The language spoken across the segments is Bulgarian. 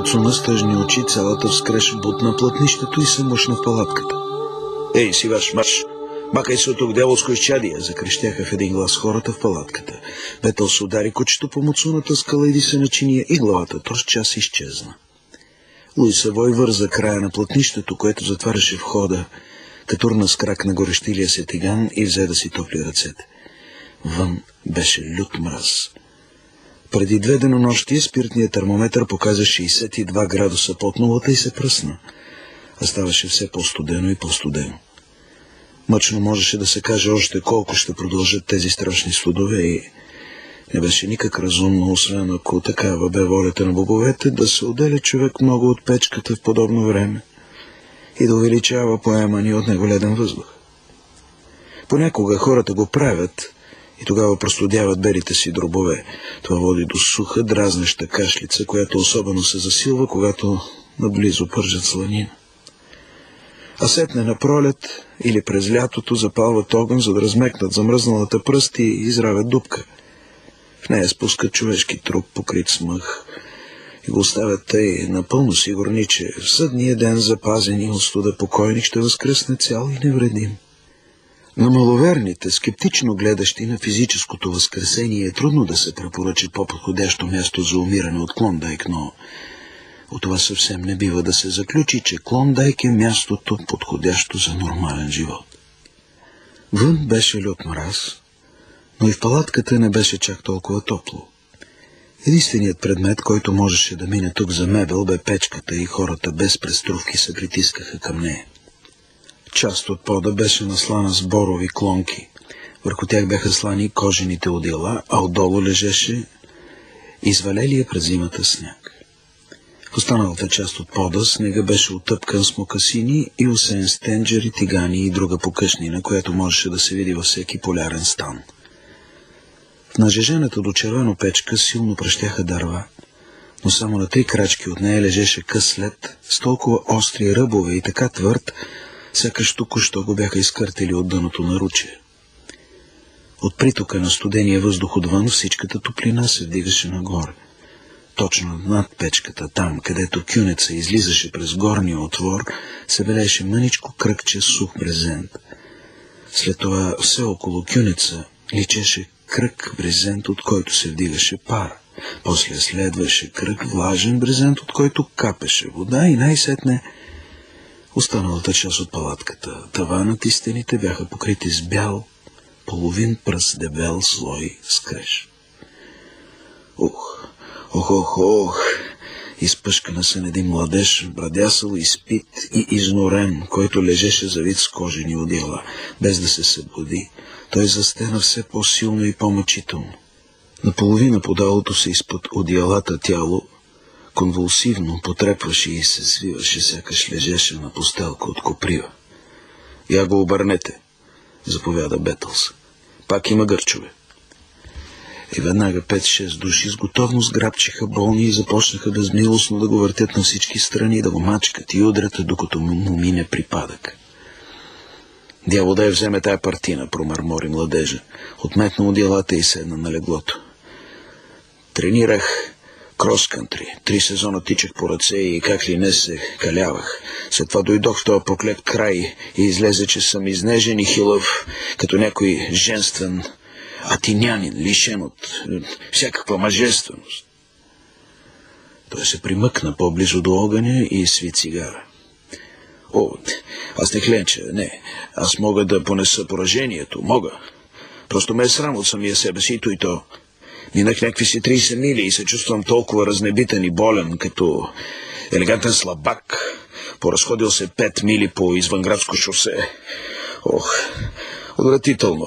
подсуна с тъжни очи, цялата вскреш бутна плътнището и се мъшна в палатката. Ей, сиваш, марш! Макай се от тук, дяволско изчадие! Закрещяха в един глас хората в палатката. Бетълс удари кучето по муцуната скала, иди се начиния и главата троз час изчезна. Луи Савой върза края на плътнището, което затваряше входа, катурна с крак на горещилия се тиган и взе да си топли ръцете. Вън беше лют мраз. Преди 2 денонощия спиртният термометър показа 62 градуса под нулата и се пръсна. А ставаше все по-студено и по-студено. Мъчно можеше да се каже още колко ще продължат тези страшни студове и не беше никак разумно, освен ако такава бе волята на боговете, да се отделя човек много от печката в подобно време и да увеличава поемани от него леден въздух. Понякога хората го правят и тогава простудяват белите си дробове. Това води до суха, дразнеща кашлица, която особено се засилва, когато наблизо пържат сланина. А сетне на пролет или през лятото запалват огън, за да размекнат замръзналата пръст и изравят дупка. В нея спускат човешки труп, покрит с мъх, и го оставят тъй, напълно сигурни, че в съдния ден запазени от студа покойник ще възкръсне цял и невредим. На маловерните, скептично гледащи на физическото възкресение, е трудно да се препоръчи по-подходящо място за умиране от Клондайк, но от това съвсем не бива да се заключи, че Клондайк е мястото подходящо за нормален живот. Вън беше лют мраз, но и в палатката не беше чак толкова топло. Единственият предмет, който можеше да мине тук за мебел, бе печката и хората без преструвки се притискаха към нея. Част от пода беше наслана с борови клонки. Върху тях бяха слани кожените одеяла, а отдолу лежеше извалелия през зимата сняг. В останалата част от пода снега беше утъпкан с мокасини и осеян с тенджери, тигани и друга покъшнина, която можеше да се види във всеки полярен стан. В нажежената до червено печка силно пръщяха дърва, но само на 3 крачки от нея лежеше къс лед с толкова остри ръбове и така твърд, сякаш току-що го бяха изкъртили от дъното на руче. От притока на студения въздух отвън всичката топлина се вдигаше нагоре. Точно над печката, там, където кюнеца излизаше през горния отвор, се белеше мъничко кръгче сух брезент. След това все около кюнеца личеше кръг брезент, от който се вдигаше пар. После следваше кръг влажен брезент, от който капеше вода и най-сетне останалата част от палатката. Таванът и стените бяха покрити с бял, половин пръст дебел слой скреж. Ох, изпъшкана се на един младеж, брадясал, изпит и изнорен, който лежеше завит с кожени одеяла. Без да се събуди, той застена все по-силно и по-мъчително. Наполовина подалото се изпод одеялата тяло конвулсивно потрепваше и се свиваше, сякаш лежеше на постелка от коприва. Я го обърнете, заповяда Бетълс. Пак има гърчове. И веднага 5-6 души с готовност грабчиха болни и започнаха безмилостно да го въртят на всички страни, да го мачкат и удрят, докато му мине припадък. Дявол да я вземе тая партина, промърмори младежа. Отметна одеялата и седна на леглото. Тренирах крос-кантри. 3 сезона тичах по ръце и как ли не се калявах. След това дойдох в този проклет край и излезе, че съм изнежен и хилав, като някой женствен атинянин, лишен от всякаква мъжественост. Той се примъкна по-близо до огъня и сви цигара. Аз не хленча, не. Аз мога да понеса поражението, мога. Просто ме е срам от самия себе си и то. Минах някакви си 30 мили и се чувствам толкова разнебитен и болен, като елегантен слабак. Поразходил се 5 мили по извънградско шосе. Отвратително.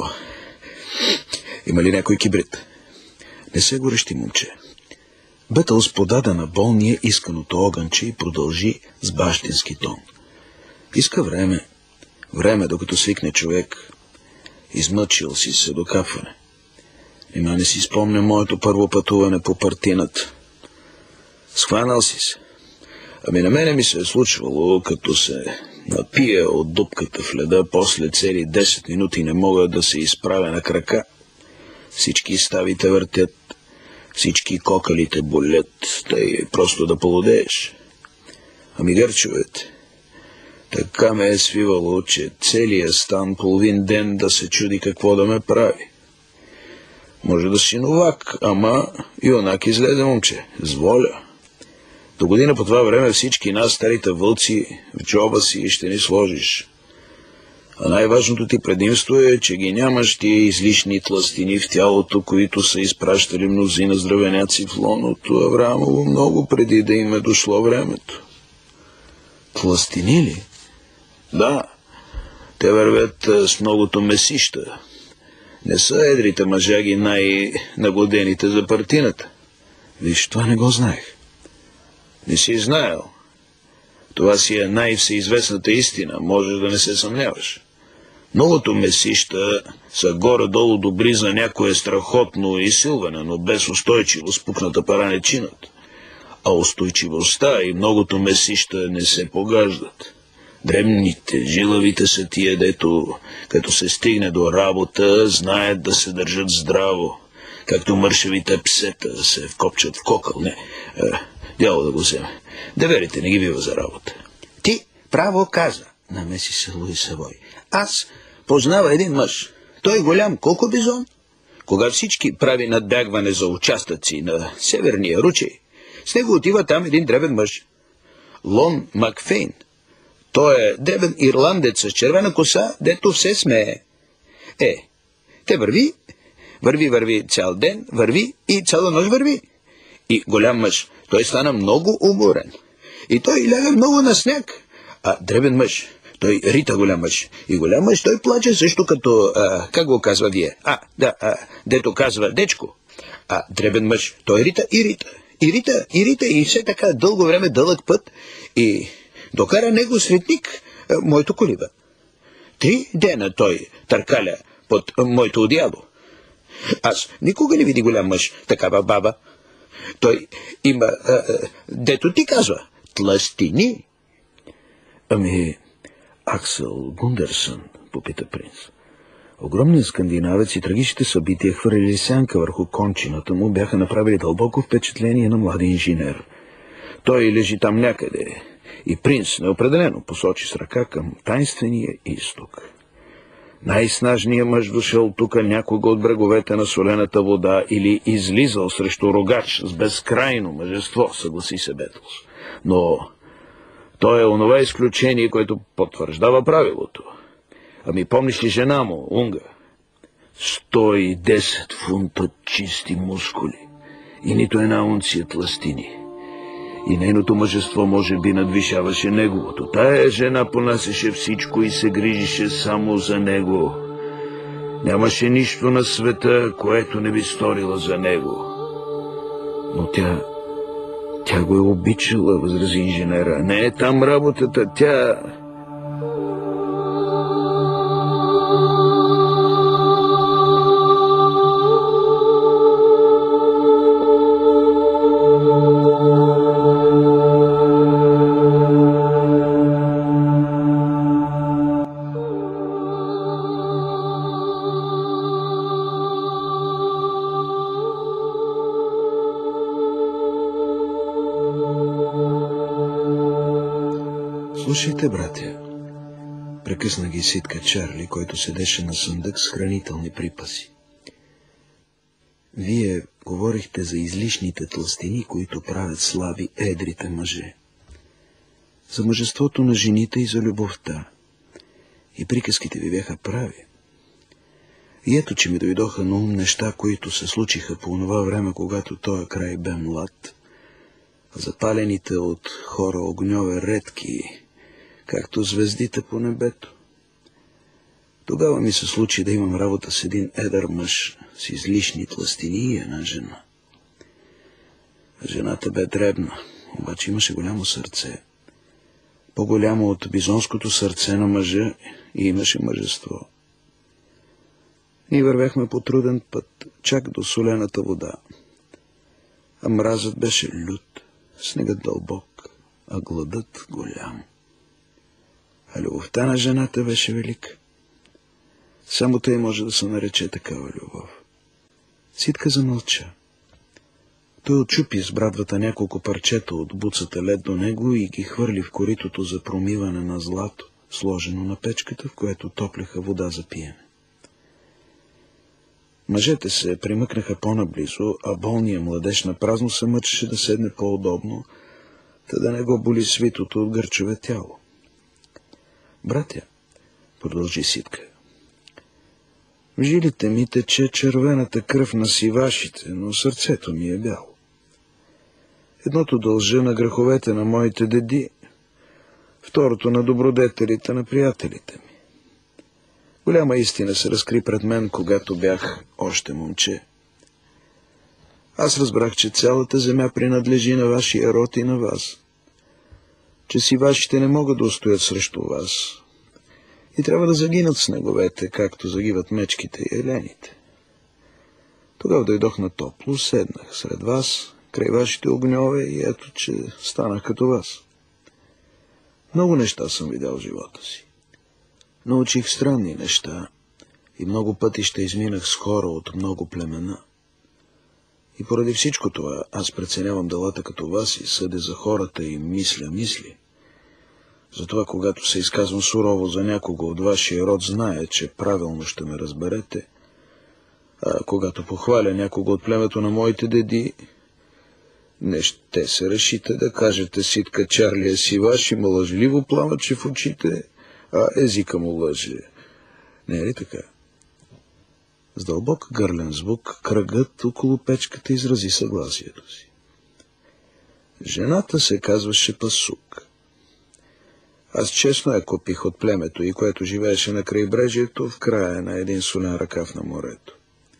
Има ли някой кибрид? Не се горещи, момче. Бетълс подаде на болния исканото огънче и продължи с бащински тон. Иска време. Време, докато свикне човек. Измъчил си се до капване. Нима не си спомня моето първо пътуване по партината. Схванал си се. Ами на мене ми се е случвало, като се напия от дупката в леда, после цели 10 минути не мога да се изправя на крака. Всички стави те въртят. Всички кокалите болят, тъй просто да полудееш. Ами гърчовете, така ме е свивало, че целият стан половин ден да се чуди какво да ме прави. Може да си новак, ама юнак излезе момче, с воля. До година по това време всички нас, старите вълци, в джоба си ще ни сложиш. А най-важното ти предимство е, че ги нямаш тия излишни тлъстини в тялото, които са изпращали мнозина здравеняци в лоното Авраамово много преди да им е дошло времето. Тлъстини ли? Да, те вървят с многото месища. Не са едрите мъжаги най-нагодените за партината. Виж, това не го знаех. Не си знаел. Това си е най-всеизвестната истина, можеш да не се съмняваш. Многото месища са горе-долу добри за някое страхотно изсилване, но без устойчивост пукната пара не чинат. А устойчивостта и многото месища не се погаждат. Дребните, жилавите са тия, дето, като се стигне до работа, знаят да се държат здраво, както мършевите псета се вкопчат в кокъл. Не, дяло да го вземе. Деверите не ги бива за работа. Ти право каза, намеси се Луи Савой. Аз познава един мъж. Той голям колко бизон. Кога всички прави надбягване за участъци на северния ручей, с него отива там един дребен мъж. Лон Макфейн. Той е дребен ирландец с червена коса, дето все смее. Те върви цял ден, върви и цяла нощ върви. И голям мъж, той стана много уморен. И той ляга много на сняг. А дребен мъж, той рита голям мъж. И голям мъж, той плаче също като, как го казва вие? Дето казва дечко. А дребен мъж, той рита и рита. И рита и все така дълго време, дълъг път. И докара него светник, моето колиба. 3 дена той търкаля под моето одеяло. Аз никога не види голям мъж, такава баба. Той има, дето ти казва, тлъстини. Ами, Аксел Гундерсън, попита принц. Огромният скандинавец и трагичните събития, хвърлили сянка върху кончината му, бяха направили дълбоко впечатление на млади инженер. Той лежи там някъде и принц неопределено посочи с ръка към тайнствения изток. Най-снажният мъж дошъл тука някога от бреговете на солената вода или излизал срещу рогач с безкрайно мъжество, съгласи се Бетлс. Но той е онова изключение, което потвърждава правилото. Ами помниш ли жена му, Унга? 110 фунта чисти мускули и нито една унция тлъстини. И нейното мъжество може би надвишаваше неговото. Тая жена понасеше всичко и се грижише само за него. Нямаше нищо на света, което не би сторила за него. Но тя го е обичала, възрази инженера. Не е там работата, тя... Слушайте, братя, прекъсна ги ситка Чарли, който седеше на съндък с хранителни припаси. Вие говорихте за излишните тлъстини, които правят слаби едрите мъже. За мъжеството на жените и за любовта. И приказките ви бяха прави. И ето, че ми дойдоха на ум неща, които се случиха по онова време, когато този край бе млад. Запалените от хора огньове редки, както звездите по небето. Тогава ми се случи да имам работа с един едър мъж с излишни тлъстини и една жена. Жената бе дребна, обаче имаше голямо сърце. По-голямо от бизонското сърце на мъжа и имаше мъжество. Ние вървяхме по труден път, чак до солената вода. А мразът беше лют, снегът дълбок, а гладът голям. А любовта на жената беше велика. Само тъй може да се нарече такава любов. Ситка замълча. Той отчупи с брадвата няколко парчета от буцата лед до него и ги хвърли в коритото за промиване на злато, сложено на печката, в което топлеха вода за пиене. Мъжете се примъкнаха по-наблизо, а болният младеж напразно се мъчеше да седне по-удобно, да не го боли свитото от гърчеве тяло. Братя, продължи Ситка, в жилите ми тече червената кръв на сивашите, но сърцето ми е бяло. Едното дължа на греховете на моите деди, второто на добродетелите на приятелите ми. Голяма истина се разкри пред мен, когато бях още момче. Аз разбрах, че цялата земя принадлежи на вашия род и на вас, че сивашите не могат да устоят срещу вас и трябва да загинат с неговете, както загиват мечките и елените. Тогава дойдох на топло, седнах сред вас, край вашите огньове и ето, че станах като вас. Много неща съм видял в живота си. Научих странни неща и много пъти ще изминах с хора от много племена. И поради всичко това аз преценявам делата като вас и съдя за хората и мисля мисли. Затова, когато се изказвам сурово за някого от вашия род, зная, че правилно ще ме разберете, а когато похваля някого от племето на моите деди, не ще се решите да кажете: Ситка Чарли е сиваш, има лъжливо пламъче в очите, а езика му лъже. Не е ли така? С дълбок гърлен звук кръгът около печката изрази съгласието си. Жената се казваше Пасук. Аз честно я купих от племето и, което живееше на крайбрежието в края на един солен ръкав на морето.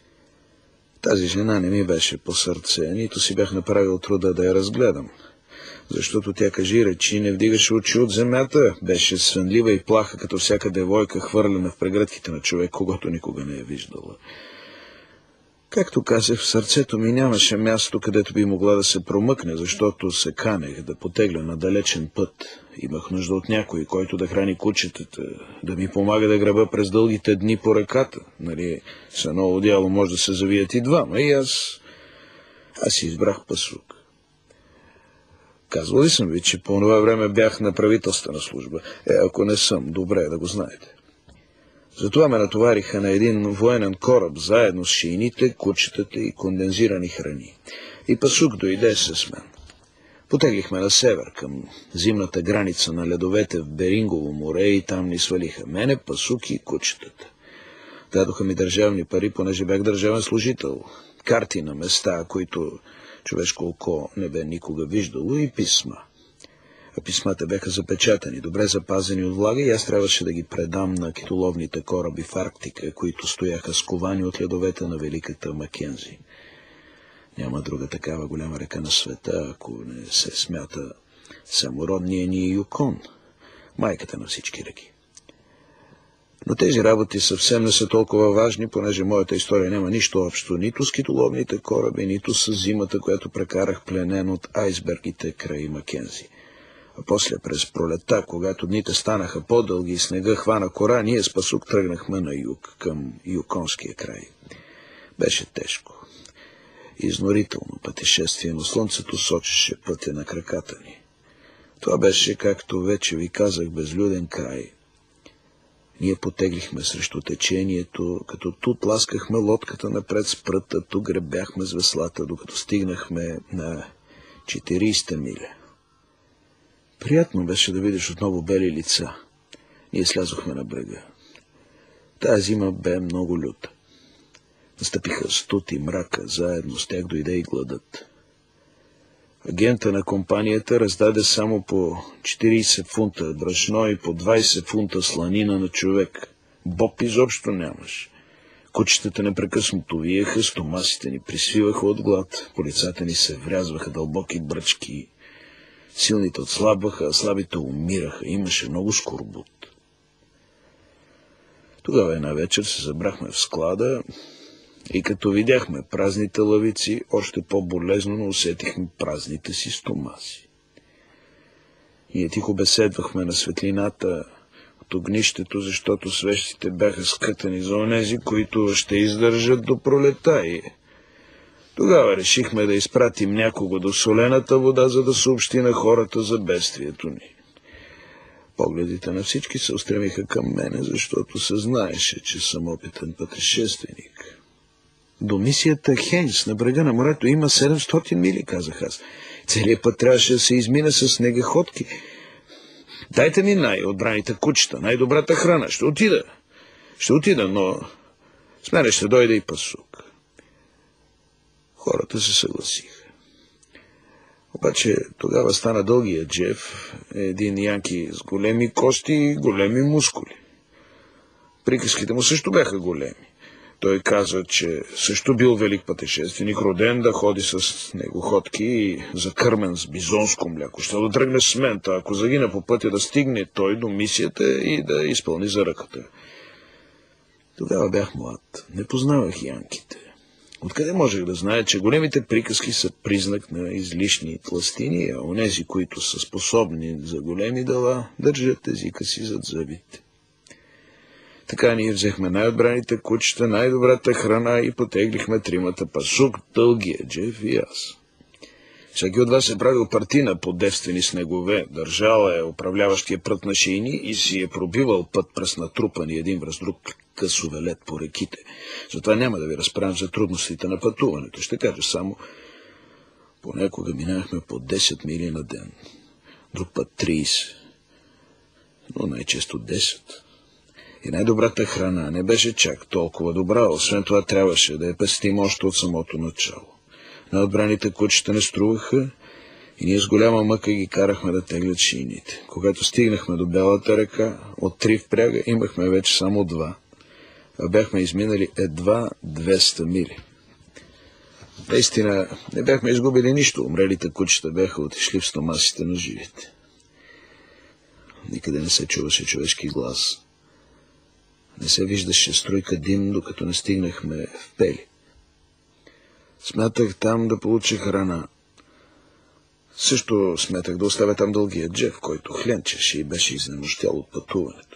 Тази жена не ми беше по сърце, нито си бях направил труда да я разгледам, защото тя, кажи речи, не вдигаше очи от земята, беше свенлива и плаха, като всяка девойка, хвърлена в прегръдките на човек, когото никога не е виждала. Както казах, в сърцето ми нямаше място, където би могла да се промъкне, защото се канех да потегля на далечен път. Имах нужда от някой, който да храни кучетата, да ми помага да греба през дългите дни по реката. Нали, с едно одеяло може да се завият и двама, и аз избрах Пасук. Казвал ли съм ви, че по това време бях на правителствена служба? Ако не съм, добре да го знаете. Затова ме натовариха на един военен кораб, заедно с шийните, кучетата и кондензирани храни. И Пасук дойде с мен. Потеглихме на север, към зимната граница на ледовете в Берингово море, и там ни свалиха мене, Пасук и кучетата. Дадоха ми държавни пари, понеже бях държавен служител, карти на места, които човешко око не бе никога виждало, и писма. А писмата бяха запечатани, добре запазени от влага, и аз трябваше да ги предам на китоловните кораби в Арктика, които стояха сковани от ледовете на Великата Макензи. Няма друга такава голяма река на света, ако не се смята самородния ни Юкон, майката на всички реки. Но тези работи съвсем не са толкова важни, понеже моята история няма нищо общо нито с китоловните кораби, нито с зимата, която прекарах пленен от айсбергите край Макензи. А после през пролета, когато дните станаха по-дълги и снега хвана кора, ние с Пасук тръгнахме на юг, към Юконския край. Беше тежко, изнорително пътешествие, но слънцето сочеше пътя на краката ни. Това беше, както вече ви казах, безлюден край. Ние потеглихме срещу течението, като тут ласкахме лодката напред с пръта, тук гребяхме с веслата, докато стигнахме на 40 миля. Приятно беше да видиш отново бели лица. Ние слязохме на брега. Тая зима бе много люта. Настъпиха студ и мрака, заедно с тях дойде и гладът. Агента на компанията раздаде само по 40 фунта брашно и по 20 фунта сланина на човек. Боб изобщо нямаш. Кучетата непрекъснато виеха, стомасите ни присвиваха от глад, по лицата ни се врязваха дълбоки бръчки. Силните отслабваха, а слабите умираха. Имаше много скорбут. Тогава една вечер се забрахме в склада и като видяхме празните лавици, още по-болезнено усетихме празните си стомаси. Ние тихо беседвахме на светлината от огнището, защото свещите бяха скътани за онези, които ще издържат до пролета, и Тогава решихме да изпратим някого до солената вода, за да съобщи на хората за бедствието ни. Погледите на всички се устремиха към мене, защото се знаеше, че съм опитен пътешественик. До мисията Хейнс на брега на морето има 700 мили, казах аз. Целият път трябваше да се измина с снегоходки. Дайте ми най-отбраните кучета, най-добрата храна. Ще отида, но с мене ще дойде и пасук. Хората се съгласиха. Обаче тогава стана дългия Джеф, един янки с големи кости и големи мускули. Приказките му също бяха големи. Той каза, че също бил велик пътешественик, роден да ходи с снегоходки и закърмен с бизонско мляко. Ще да тръгне с мен, ако загина по пътя, да стигне той до мисията и да изпълни заръката. Тогава бях млад, не познавах янките. Откъде можех да зная, че големите приказки са признак на излишни тлъстини, а онези, които са способни за големи дела, държат езика си зад зъбите. Така ние взехме най-отбраните кучета, най-добрата храна и потеглихме тримата пасук, дългия Джеф и аз. Всеки от вас е правил партина по девствени снегове, държал е управляващия прът на шейни и си е пробивал път през натрупани един връз друг късове лед по реките. Затова няма да ви разправям за трудностите на пътуването. Ще кажа само, понякога минахме по 10 мили на ден, друг път 30, но най-често 10. И най-добрата храна не беше чак толкова добра, освен това трябваше да я пестим още от самото начало. Най-отбраните кучета не струваха и ние с голяма мъка ги карахме да теглят шийните. Когато стигнахме до Бялата река, от 3 впряга имахме вече само 2, а бяхме изминали едва 200 мили. Наистина не бяхме изгубили нищо, умрелите кучета бяха отишли в стомасите на живите. Никъде не се чуваше човешки глас. Не се виждаше струйка дим, докато не стигнахме в Пели. Смятах там да получа храна. Също сметах да оставя там дългия Джеф, който хленчеше и беше изнемощял от пътуването.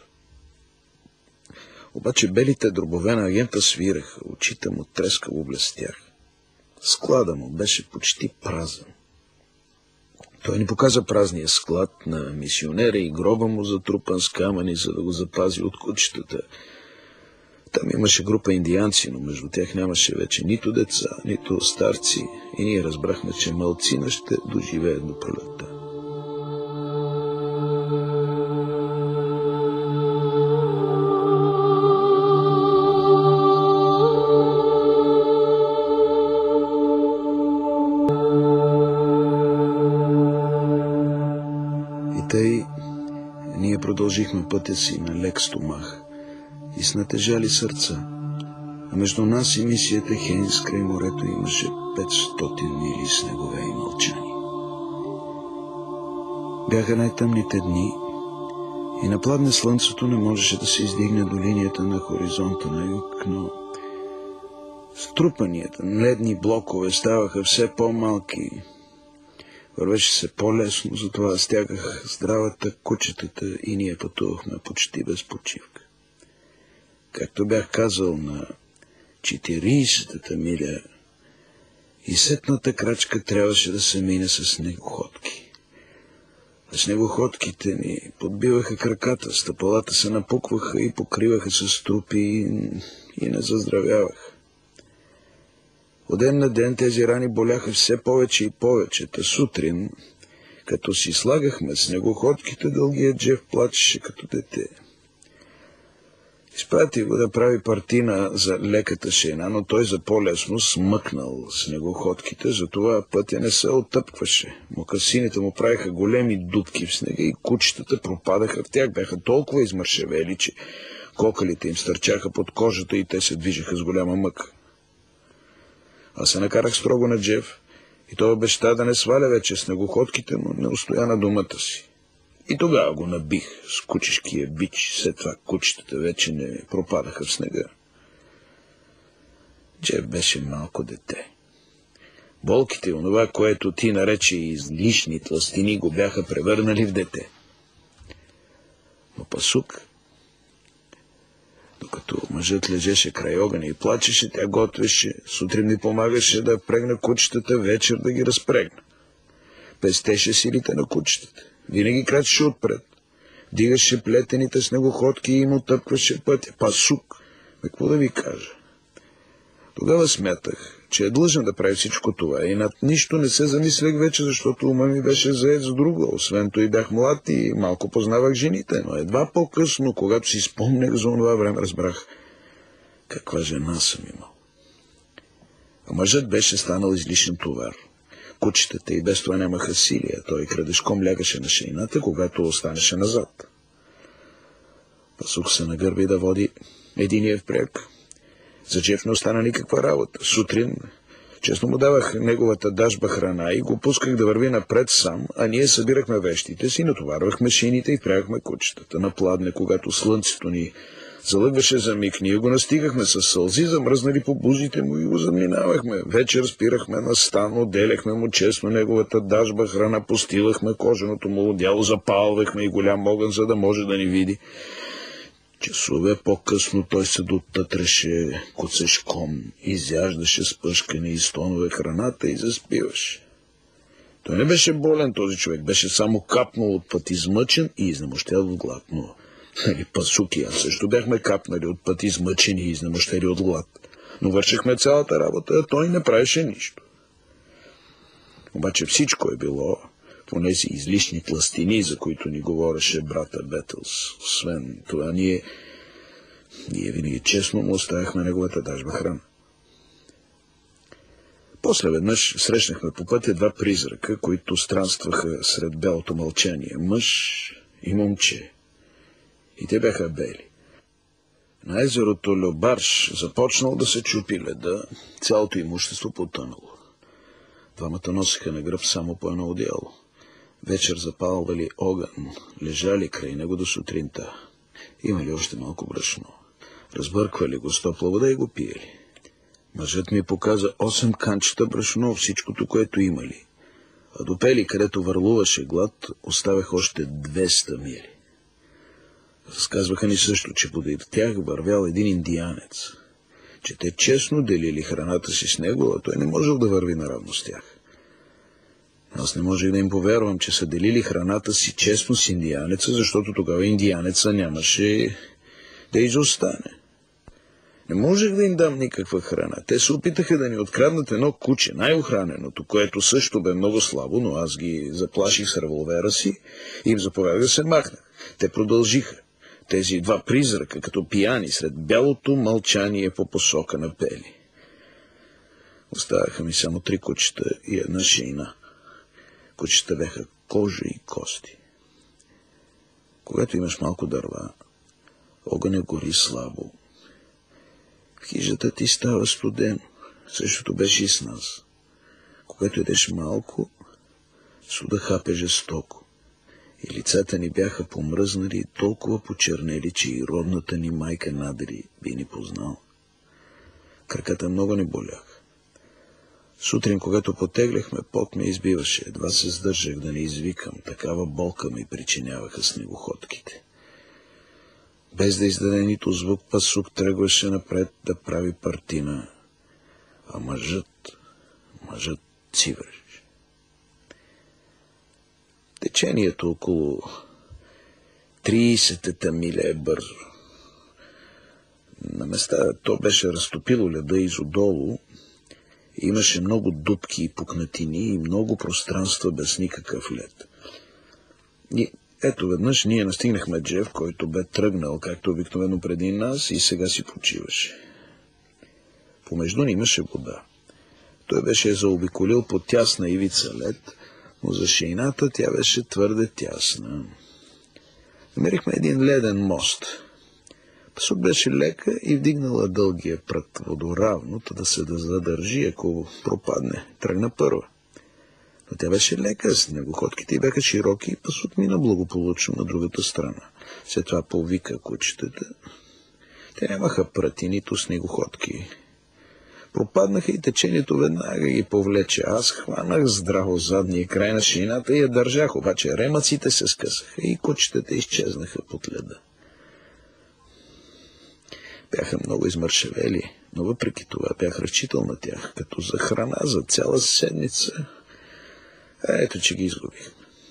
Обаче белите дробове на агента свираха, очите му трескаво блестяха. Склада му беше почти празен. Той ни показа празния склад на мисионера и гроба му затрупан с камъни, за да го запази от кучетата. Там имаше група индианци, но между тях нямаше вече нито деца, нито старци и ние разбрахме, че малцина ще доживеят до пролетта. И тъй ние продължихме пътя си на лек стомах и с натежали сърца, а между нас и мисията Хейнс край морето имаше 500 мили снегове и мълчани. Бяха най-тъмните дни и на пладне слънцето не можеше да се издигне до линията на хоризонта на юг, но струпанията на ледни блокове ставаха все по-малки. Вървеше се по-лесно, затова стягах здравата кучетата и ние пътувахме почти без почивка. Както бях казал, на 40-та миля и сетната крачка трябваше да се мине с снегоходки. А снегоходките ни подбиваха краката, стъпалата се напукваха и покриваха с трупи и не заздравяваха. От ден на ден тези рани боляха все повече и повече. Та сутрин, като си слагахме снегоходките, дългия Джеф плачеше като дете. Изпратих го да прави партина за леката шейна, но той за по-лесно смъкнал снегоходките, затова пътя не се оттъпкваше. Мокасините му правиха големи дупки в снега и кучетата пропадаха в тях. Бяха толкова измършевели, че кокалите им стърчаха под кожата и те се движеха с голяма мъка. Аз се накарах строго на Джеф и той обеща да не сваля вече снегоходките, но не устоя на думата си. И тогава го набих с кучешкия бич, след това кучетата вече не пропадаха в снега. Джеф беше малко дете. Болките и онова, което ти нарече излишни тлъстини, го бяха превърнали в дете. Но пасук, докато Докато мъжът лежеше край огъня и плачеше, тя готвеше, сутрин ми помагаше да прегна кучетата, вечер да ги разпрегна. Пестеше силите на кучетата, винаги крачеше отпред. Дигаше плетените снегоходки и им отъпкваше пътя. Пасук, какво да ви кажа? Тогава смятах, че е длъжен да прави всичко това и над нищо не се замислях вече, защото ума ми беше заед с друго. Освен това и бях млад и малко познавах жените, но едва по-късно, когато си спомнях за това време, разбрах каква жена съм имал. А мъжът беше станал излишен товар. Кучетата и без това нямаха сили, а той крадешком лягаше на шейната, когато останеше назад. Пасук се нагърби да води единия впряг. За Джеф не остана никаква работа. Сутрин честно му давах неговата дажба храна и го пусках да върви напред сам, а ние събирахме вещите си, натоварвахме шините и впрягахме кучетата. На пладне, когато слънцето ни залъгваше за миг, ние го настигахме с сълзи, замръзнали по бузите му и го заминавахме. Вечер спирахме на стан, отделяхме му честно неговата дажба храна, постилахме коженото му одяло, запалвахме и голям огън, за да може да ни види. Часове по-късно той се дотътреше коцешком, изяждаше с пъшкане и стонове храната и заспиваше. Той не беше болен, този човек, беше само капнал от път измъчен и изнемощял от глад, но Пасук и аз също бяхме капнали от път измъчени и изнемощели от глад, но вършихме цялата работа, а той не правеше нищо. Обаче всичко е било в онези излишни тлъстини, за които ни говореше брата Бетълс. Освен това, ние винаги честно му оставяхме неговата дажба храна. После веднъж срещнахме по пътя два призрака, които странстваха сред бялото мълчание. Мъж и момче. И те бяха бели. На езерото Любарш започнал да се чупи леда, цялото имущество потънало. Двамата носиха на гръб само по едно одеяло. Вечер запалвали огън, лежали край него до сутринта. Имали още малко брашно. Разбърквали го с топла вода и го пиели. Мъжът ми показа 8 канчета брашно, всичкото, което имали. А до Пели, където върлуваше глад, оставях още 200 мили. Разказваха ни също, че подир тях вървял един индианец, че те честно делили храната си с него, а той не можел да върви наравно с тях. Аз не можех да им повярвам, че са делили храната си честно с индианеца, защото тогава индианеца нямаше да изостане. Не можех да им дам никаква храна. Те се опитаха да ни откраднат едно куче, най-охраненото, което също бе много слабо, но аз ги заплаших с револвера си и им заповядах да се махнах. Те продължиха. Тези два призрака, като пияни, сред бялото мълчание по посока на Пели. Оставаха ми само 3 кучета и една шейна. Кучета бяха кожа и кости. Когато имаш малко дърва, огъня гори слабо. В хижата ти става студено. Същото беше и с нас. Когато ядеш малко, суда хапе жестоко. И лицата ни бяха помръзнали и толкова почернели, че и родната ни майка надали би ни познал. Краката много ни болях. Сутрин, когато потегляхме, пот ме избиваше. Едва се сдържах да не извикам. Такава болка ми причиняваха снегоходките. Без да издаде нито звук, Пасук тръгваше напред да прави партина. А мъжът цивреше. Течението около 30-та миля е бързо. На места то беше разтопило леда изодолу. Имаше много дупки и пукнатини и много пространства без никакъв лед. И ето веднъж ние настигнахме Джеф, който бе тръгнал, както обикновено преди нас, и сега си почиваше. Помежду ни имаше вода. Той беше заобиколил по тясна ивица лед, но за шейната тя беше твърде тясна. Намерихме един леден мост. Пасук беше лека и вдигнала дългия прът водоравно, да се задържи, ако пропадне. Тръгна първа. Но тя беше лека, снегоходките й бяха широки и Пасук мина благополучно на другата страна. След това повика кучетата. Те нямаха пръти, нито снегоходки. Пропаднаха и течението веднага ги повлече. Аз хванах здраво задния край на шейната и я държах, обаче ремъците се скъсаха и кучетата изчезнаха под леда. Бяха много измършевели, но въпреки това бях разчитал на тях, като за храна за цяла седмица. Ето, че ги изгубих.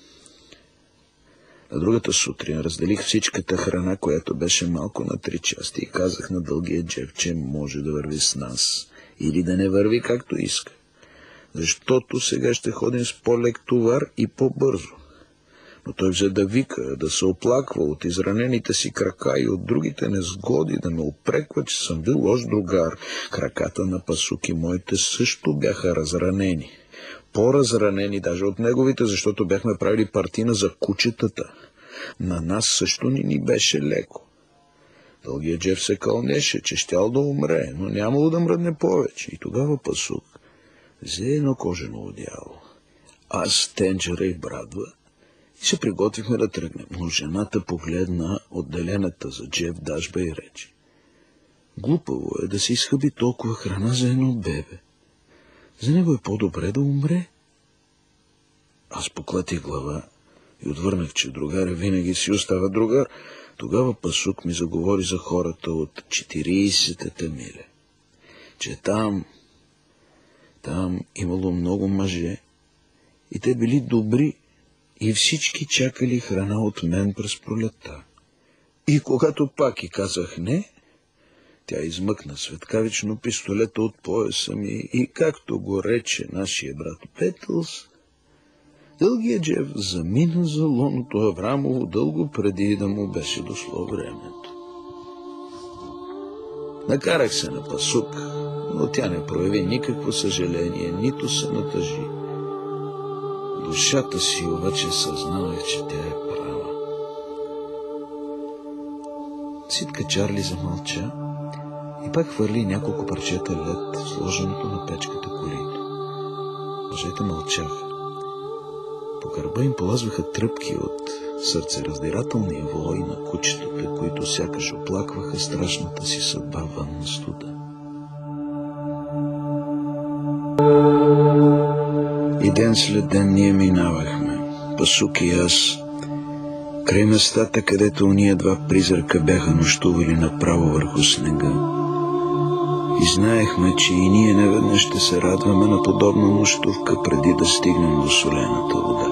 На другата сутрин разделих всичката храна, която беше малко на 3 части и казах на дългия Джеф, че може да върви с нас или да не върви както иска, защото сега ще ходим с по-лек товар и по-бързо. Но той взе да вика, да се оплаква от изранените си крака и от другите незгоди, да ме упреква, че съм бил лош другар. Краката на Пасук и моите също бяха разранени. По-разранени даже от неговите, защото бяхме правили партина за кучетата. На нас също ни беше леко. Дългият Джеф се кълнеше, че щял да умре, но нямало да мръдне повече. И тогава Пасук взе едно кожено одеяло. Аз, Тенджера и Брадва и се приготвихме да тръгнем, но жената погледна отделената за Джеф дажба и рече: глупаво е да се изхъби толкова храна за едно бебе. За него е по-добре да умре. Аз поклатих глава и отвърнах, че другар винаги си остава другар. Тогава Пасук ми заговори за хората от 40-та миля, че там имало много мъже и те били добри и всички чакали храна от мен през пролетта. И когато пак и казах не, тя измъкна светкавично пистолета от пояса ми и, както го рече нашия брат Петълс, дългият Джеф замина за лоното Аврамово дълго преди да му беше дошло времето. Накарах се на Пасук, но тя не прояви никакво съжаление, нито се натъжи. Душата си обаче съзнавах, че тя е права. Цитка Чарли замълча и пак хвърли няколко парчета лед в сложеното на печката корито. Мъжете мълчаха. По гърба им полазваха тръпки от сърцераздирателния вой на кучетата, които сякаш оплакваха страшната си съдба вън на студа. И ден след ден ние минавахме, Пасук и аз, край местата, където уния два призрака бяха нощували направо върху снега. И знаехме, че и ние неведнъж ще се радваме на подобна нощувка, преди да стигнем до солената вода.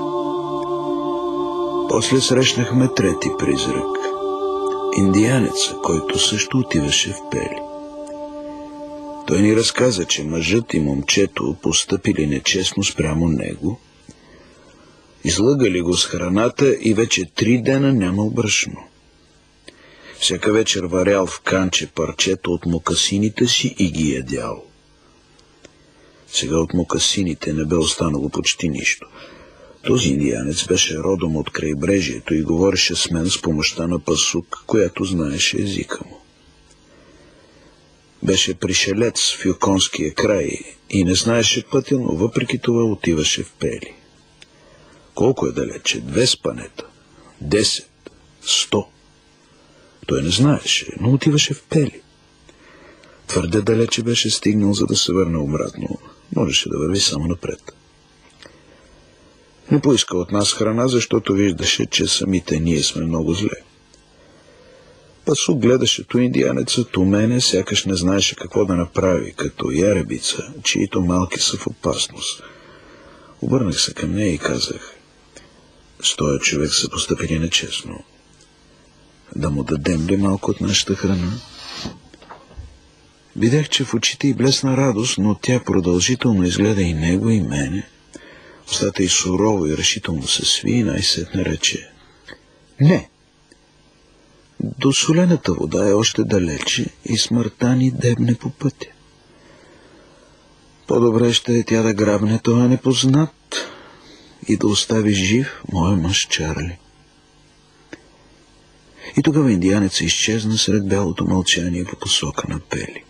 После срещнахме трети призрак, индианеца, който също отиваше в Пели. Той ни разказа, че мъжът и момчето постъпили нечестно спрямо него, излъгали го с храната и вече 3 дена нямал брашно. Всяка вечер варял в канче парчета от мокасините си и ги ядял. Сега от мокасините не бе останало почти нищо. Този индианец беше родом от крайбрежието и говореше с мен с помощта на Пасук, която знаеше езика му. Беше пришелец в Юконския край и не знаеше пътя, но въпреки това отиваше в Пели. Колко е далече? 2 спанета? 10? 100? Той не знаеше, но отиваше в Пели. Твърде далече беше стигнал, за да се върне обратно. Можеше да върви само напред. Не поиска от нас храна, защото виждаше, че самите ние сме много зле. Пасук гледаше ту индианеца, ту мене, сякаш не знаеше какво да направи, като яребица, чието малки са в опасност. Обърнах се към нея и казах: с този човек са постъпили нечестно. Да му дадем ли малко от нашата храна? Видях, че в очите й блесна радост, но тя продължително изгледа и него, и мене. Устата й сурово и решително се сви и най-сетне рече: не. До солената вода е още далече и смъртта ни дебне по пътя. По-добре ще е тя да грабне това непознат и да остави жив моя мъж Чарли. И тогава индианеца изчезна сред бялото мълчание по посока на Пели.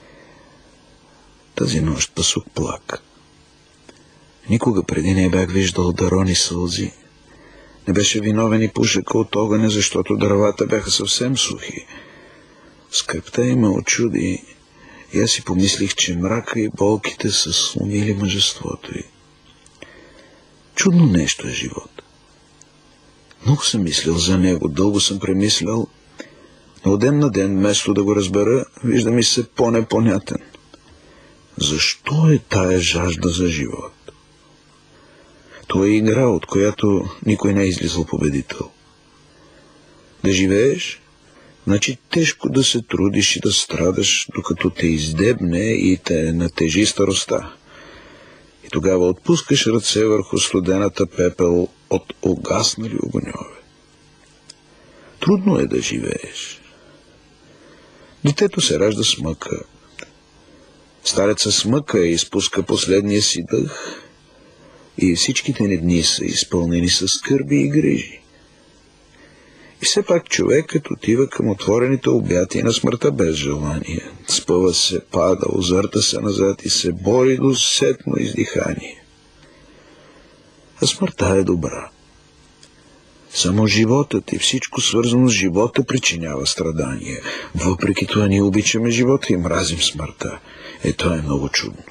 Тази нощ Пасук плака. Никога преди не бях виждал да рони сълзи. Не беше виновен и пушека от огъня, защото дървата бяха съвсем сухи. Скръпта им ме очуди и аз си помислих, че мрака и болките са сломили мъжеството й. Чудно нещо е живот. Много съм мислил за него, дълго съм премислял, От ден на ден, вместо да го разбера, вижда ми се по-непонятен. Защо е тая жажда за живот? Това е игра, от която никой не е излизал победител. Да живееш, значи тежко да се трудиш и да страдаш, докато те издебне и те натежи старостта. И тогава отпускаш ръце върху студената пепел от угаснали огньове. Трудно е да живееш. Детето се ражда с мъка. Старецът с мъка изпуска последния си дъх и всичките ни дни са изпълнени с скърби и грижи. И все пак човекът отива към отворените обятия на смъртта без желание. Спъва се, пада, озърта се назад и се бори до сетно издихание. А смъртта е добра. Само животът и всичко свързано с живота причинява страдания. Въпреки това ние обичаме живота и мразим смъртта. Това е много чудно.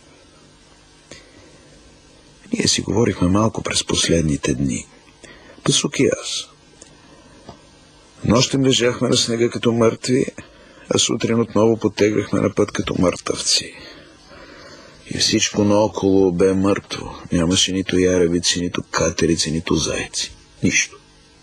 Ние си говорихме малко през последните дни. Пасук и аз. Нощем лежахме на снега като мъртви, а сутрин отново потегляхме на път като мъртъвци. И всичко наоколо бе мъртво. Нямаше нито яревици, нито катерици, нито зайци. Нищо.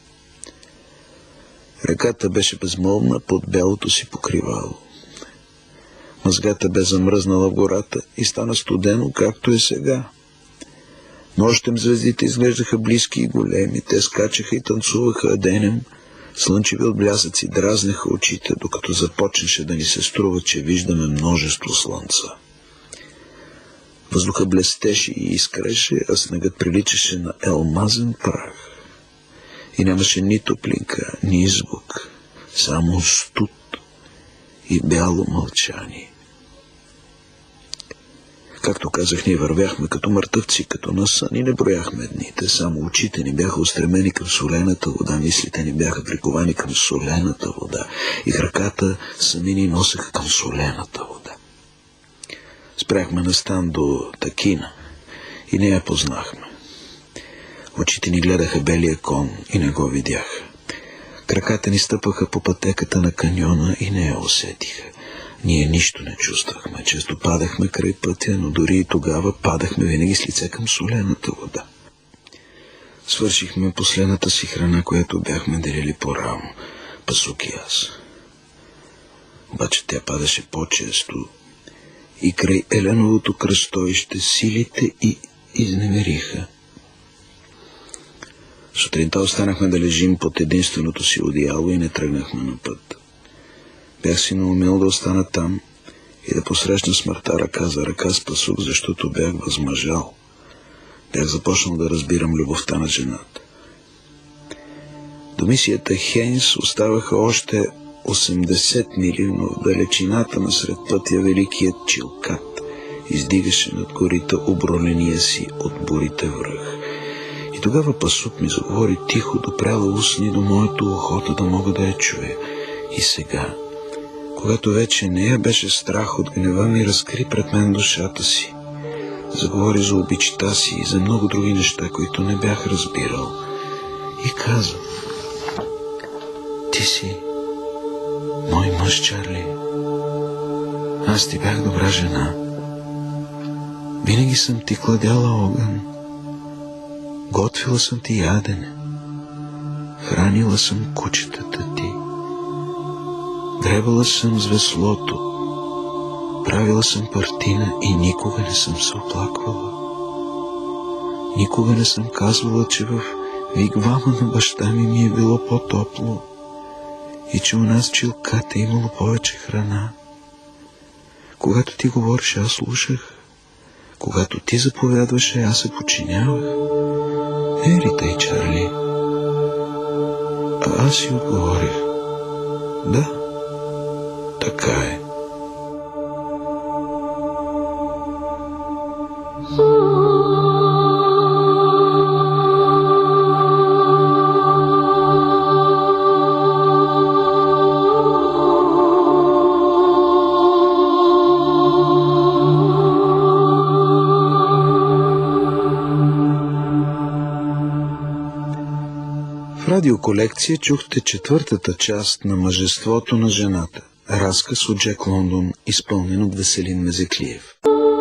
Реката беше безмолвна под бялото си покривало. Мъзгата бе замръзнала в гората и стана студено, както е сега. Нощем звездите изглеждаха близки и големи, те скачаха и танцуваха, а денем слънчеви отблясъци дразнеха очите, докато започнеше да ни се струва, че виждаме множество слънца. Въздуха блестеше и изкреше, а снегът приличаше на елмазен прах. И нямаше ни топлинка, ни звук, само студ и бяло мълчание. Както казах, ние вървяхме като мъртъвци, като на сън и не брояхме дните. Само очите ни бяха устремени към солената вода, мислите ни бяха приковани към солената вода и краката сами ни носеха към солената вода. Спряхме на стан до Такина и не я познахме. Очите ни гледаха белия кон и не го видяха. Краката ни стъпаха по пътеката на каньона и не я усетиха. Ние нищо не чувствахме. Често падахме край пътя, но дори и тогава падахме винаги с лице към солената вода. Свършихме последната си храна, която бяхме делили по-рано. Пасук и аз. Обаче тя падаше по-често и край еленовото кръстовище силите и изневериха. Сутринта останахме да лежим под единственото си одеяло и не тръгнахме на път. Бях си наумил да остана там и да посрещна смъртта ръка за ръка с Пасук, защото бях възмъжал. Бях започнал да разбирам любовта на жената. До мисията Хейнс оставаха още 80 мили, но в далечината насред пътя великият Чилкат издигаше над горите обронения си от бурите връх. И тогава Пасук ми заговори тихо, допряла устни до моето ухото, да мога да я чуя. И сега, когато вече не я беше страх от гнева ми, разкри пред мен душата си. Заговори за обичта си и за много други неща, които не бях разбирал. И каза: ти си мой мъж, Чарли. Аз ти бях добра жена. Винаги съм ти кладяла огън. Готвила съм ти ядене. Хранила съм кучетата ти. Гребала съм с веслото. Правила съм партина и никога не съм се оплаквала. Никога не съм казвала, че в вигвама на баща ми е било по-топло и че у нас Чилката е имало повече храна. Когато ти говориш, аз слушах. Когато ти заповядваше, аз се подчинявах. Ери тъй, Чарли. А аз си отговорих: да, така е. радиоколекция чухте четвъртата част на Мъжеството на жената. Разказ от Джек Лондон, изпълнен от Веселин Мезеклиев.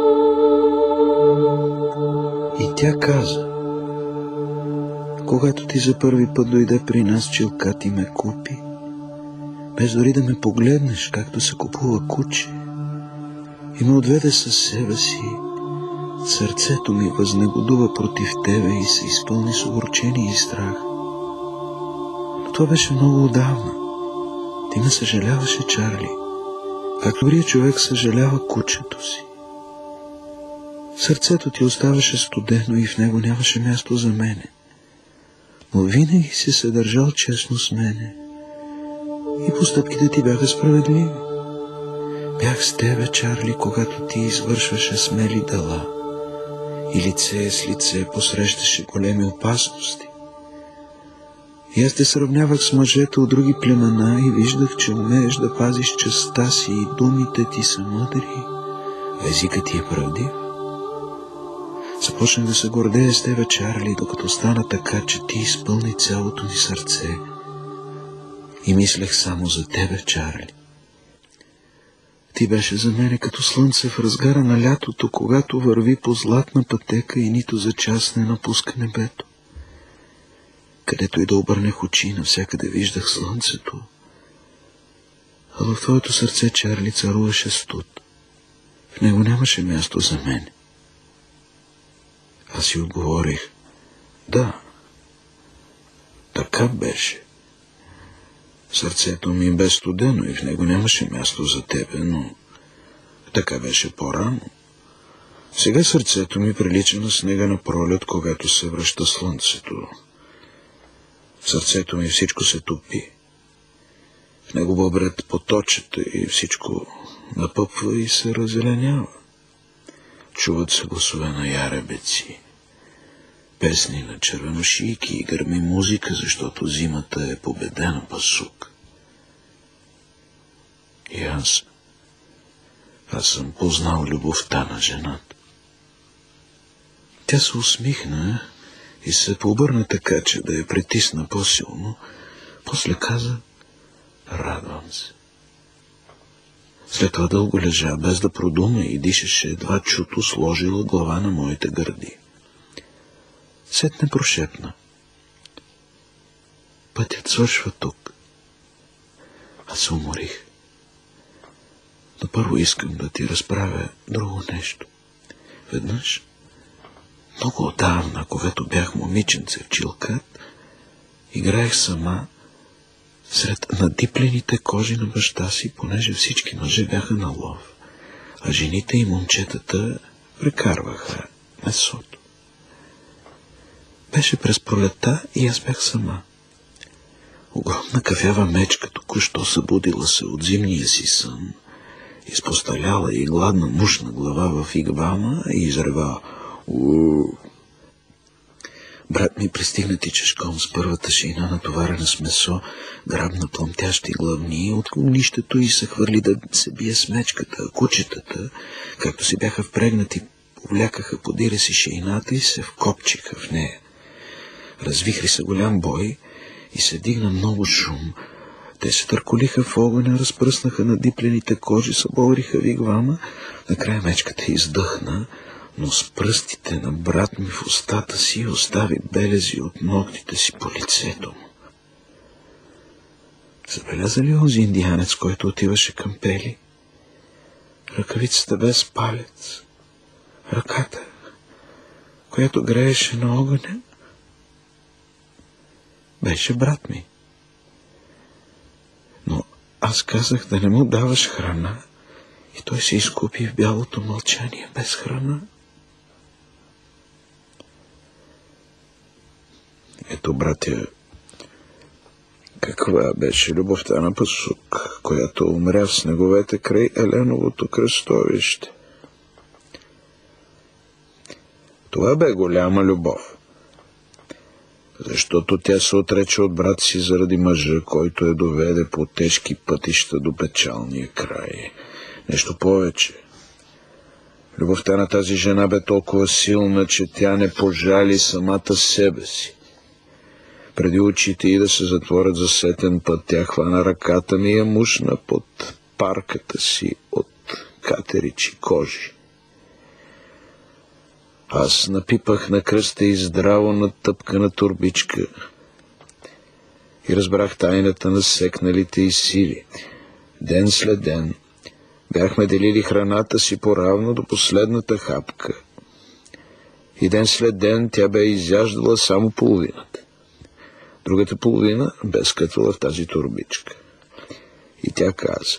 И тя каза: когато ти за първи път дойде при нас, чилка ти ме купи, без дори да ме погледнеш, както се купува куче, и ме отведе със себе си. Сърцето ми възнегодува против тебе и се изпълни с огорчение и страх. Но това беше много отдавна. Ти ме съжаляваше, Чарли, както добрият човек съжалява кучето си. Сърцето ти оставаше студено и в него нямаше място за мене. Но винаги си се държал честно с мене. И постъпките ти бяха справедливи. Бях с тебе, Чарли, когато ти извършваше смели дела и лице с лице посрещаше големи опасности. И аз те сравнявах с мъжете от други племена и виждах, че умееш да пазиш честта си и думите ти са мъдри, а езикът ти е правдив. Започнах да се гордея с тебе, Чарли, докато стана така, че ти изпълни цялото ми сърце. И мислех само за тебе, Чарли. Ти беше за мене като слънце в разгара на лятото, когато върви по златна пътека и нито за час не напуска небето. Където и да обърнех очи, навсякъде виждах слънцето. А в твоето сърце, Чарли, царуваше студ. В него нямаше място за мен. Аз си отговорих: да, така беше. Сърцето ми бе студено и в него нямаше място за тебе, но така беше по-рано. Сега сърцето ми прилича на снега на пролет, когато се връща слънцето. В сърцето ми всичко се топи. В него бъбрят поточета и всичко напъпва и се раззеленява. Чуват се гласове на яребеци, песни на червеношийки и гърми музика, защото зимата е победена пасук. И аз съм познал любовта на жената. Тя се усмихна и се пообърна така, че да я притисна по-силно. После каза: радвам се. След това дълго лежа, без да продума, и дишаше едва чуто, сложила глава на моите гърди. Сетне прошепна: пътят свършва тук. Аз се уморих. Но първо искам да ти разправя друго нещо. Веднъж, много отдавна, когато бях момиченце в Чилкат, играех сама сред надиплените кожи на баща си, понеже всички мъже бяха на лов, а жените и момчетата прекарваха месото. Беше през пролета и аз бях сама. Огромна кафява мечка, току-що събудила се от зимния си сън, изпосталяла и гладна мушна глава в игвама и изрева: уу! Брат ми пристигна тичешком с първата шейна, натоварена с месо, грабна плъмтящи главни от огнището и се хвърли да се бие с мечката, а кучетата, както си бяха впрегнати, повлякаха подире си шейната и се вкопчиха в нея. Развихри се голям бой и се дигна много шум. Те се търколиха в огъня, разпръснаха надиплените кожи, събориха вигвама. Накрая мечката издъхна, но с пръстите на брат ми в устата си остави белези от ногтите си по лицето му. Забеляза ли онзи индианец, който отиваше към Пели? Ръкавицата без палец, ръката, която грееше на огъня, беше брат ми. Но аз казах да не му даваш храна и той се изкупи в бялото мълчание без храна. Ето, братя, каква беше любовта на Пасук, която умря в снеговете край Еленовото кръстовище. Това бе голяма любов, защото тя се отрече от брат си заради мъжа, който я доведе по тежки пътища до печалния край. Нещо повече. Любовта на тази жена бе толкова силна, че тя не пожали самата себе си. Преди очите й да се затворят за сетен път, тя хвана ръката ми и я мушна под парката си от катеричи кожи. Аз напипах на кръста и здраво натъпкана турбичка и разбрах тайната на секналите й сили. Ден след ден бяхме делили храната си поравно до последната хапка. И ден след ден тя бе изяждала само половината. Другата половина бе скътвала в тази турбичка. И тя каза: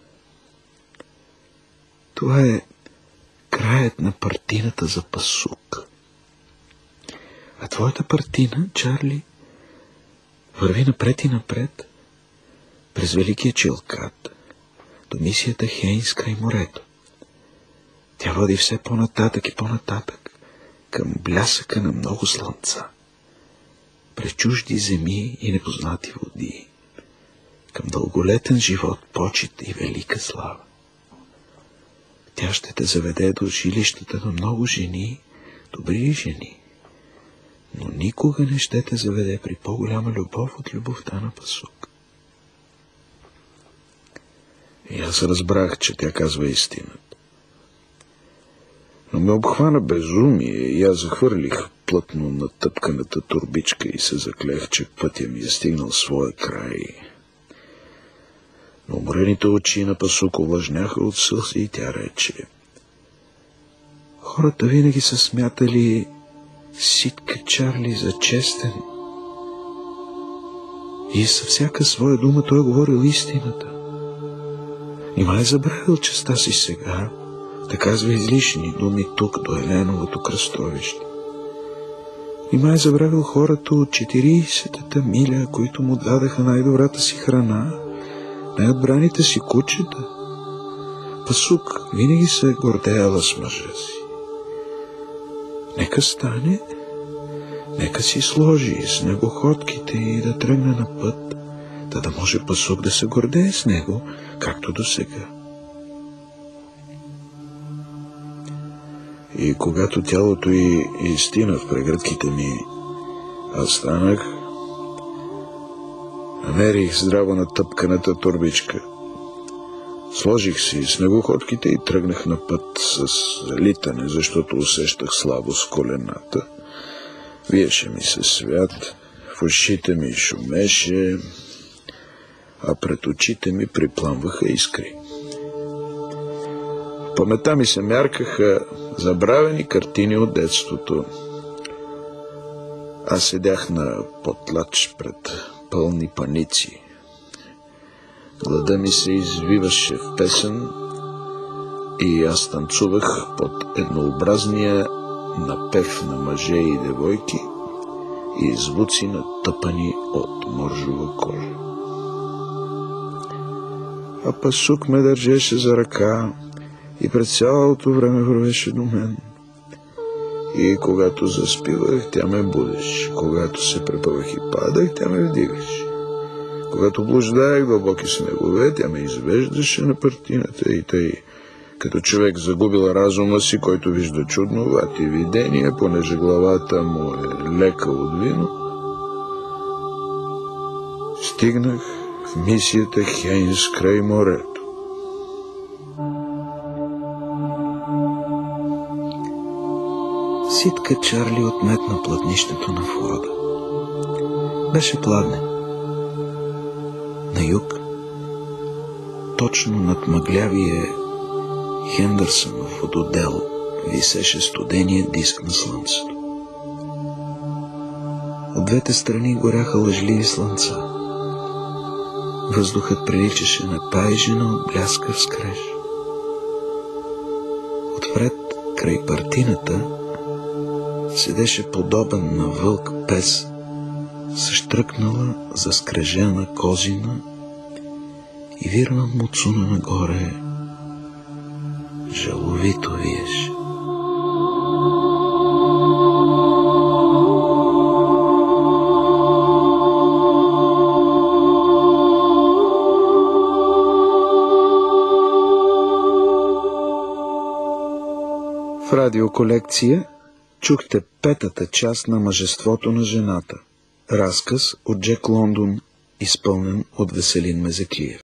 това е краят на партината за пасук. А твоята партина, Чарли, върви напред и напред през Великия Чилкат до мисията Хейнс край морето. Тя води все по-нататък и по-нататък към блясъка на много слънца, през чужди земи и непознати води, към дълголетен живот, почит и велика слава. Тя ще те заведе до жилищата на много жени, добри жени, но никога не ще те заведе при по-голяма любов от любовта на пасук. И аз разбрах, че тя казва истината. Но ме обхвана безумие и аз захвърлих плътно натъпканата турбичка и се заклех, че пътя ми е стигнал своя край. Но уморените очи на пасук увлажняха от сълзи и тя рече: хората винаги са смятали Ситка Чарли за честен и със всяка своя дума той говорил истината. Нима е забравил честа си сега да казва излишни думи тук до Еленовото кръстовище. Нима е забравил хората от 40-та миля, които му дадаха най-добрата си храна, най-отбраните си кучета. Пасук винаги се е гордеяла с мъжа си. Нека стане, нека си сложи с него ходките и да тръгне на път, да може пасук да се гордее с него, както до сега. И когато тялото й изстина в прегръдките ми, аз станах, намерих здраво натъпканата турбичка, сложих си с него ходките и тръгнах на път с залитане, защото усещах слабост в колената. Виеше ми се свят, в ушите ми шумеше, а пред очите ми припламваха искри. В паметта ми се мяркаха забравени картини от детството. Аз седях на потлач пред пълни паници. Глада ми се извиваше в песен и аз танцувах под еднообразния напев на мъже и девойки и звуци натъпани от моржова кожа. А пасук ме държеше за ръка и през цялото време вървеше до мен. И когато заспивах, тя ме будеше. Когато се препъвах и падах, тя ме вдигаше. Когато блуждаех дълбоки снегове, тя ме извеждаше на партината и тъй, като човек загубил разума си, който вижда чудновати видения, понеже главата му е лека от вино, стигнах в мисията Хейнс край морето. Ситка Чарли отметна плътнището на входа. Беше пладне. На юг, точно над мъглявия Хендърсънов вододел, висеше студения диск на слънцето. От двете страни горяха лъжливи слънца. Въздухът приличаше на пайжена от бляскав скреж. Отпред, край партината, седеше подобен на вълк пес, съштръкнала заскрежена козина и вирна муцуна нагоре жаловито виеше. В радиоколекция чухте петата част на Мъжеството на жената. Разказ от Джек Лондон, изпълнен от Веселин Мезеклиев.